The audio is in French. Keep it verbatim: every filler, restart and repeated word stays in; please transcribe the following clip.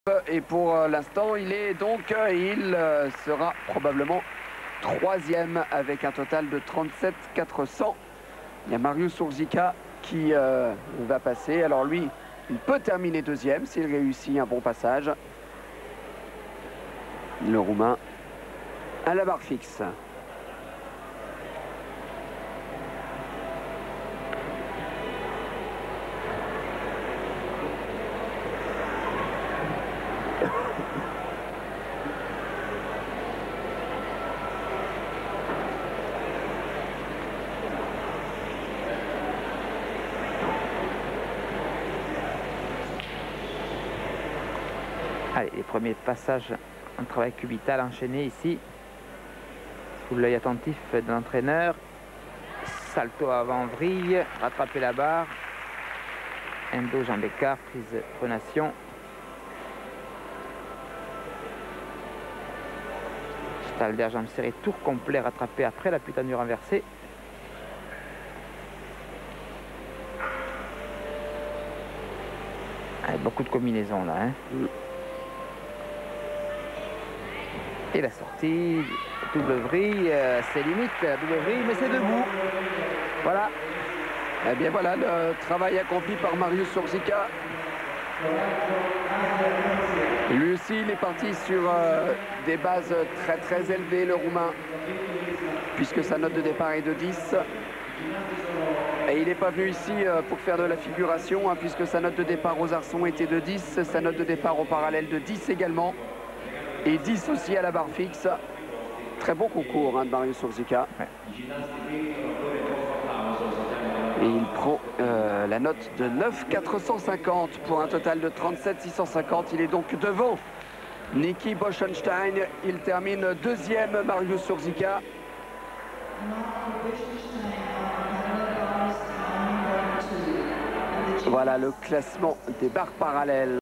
Et pour l'instant, il est donc, il sera probablement troisième avec un total de trente-sept quatre cents. Il y a Marius Ursika qui euh, va passer. Alors lui, il peut terminer deuxième s'il réussit un bon passage. Le Roumain à la barre fixe. Allez, les premiers passages en travail cubital enchaîné ici, sous l'œil attentif de l'entraîneur. Salto avant vrille, rattraper la barre, endo jambe écart, prise pronation. Stalder jambe serrée, tour complet rattrapé après la putanure inversée. Allez, beaucoup de combinaisons là, hein. Et la sortie, double vrille, euh, c'est limite, double vrille, mais c'est debout. Voilà. Eh bien voilà le travail accompli par Marius Ursika. Lui aussi, il est parti sur euh, des bases très très élevées, le Roumain, puisque sa note de départ est de dix. Et il n'est pas venu ici euh, pour faire de la figuration, hein, puisque sa note de départ aux arçons était de dix, sa note de départ au parallèle de dix également. Et dix aussi à la barre fixe. Très bon concours hein, de Marius Ursika. Ouais. Et il prend euh, la note de neuf quatre cent cinquante pour un total de trente-sept six cent cinquante. Il est donc devant Niki Boschenstein. Il termine deuxième, Marius Ursika. Voilà le classement des barres parallèles.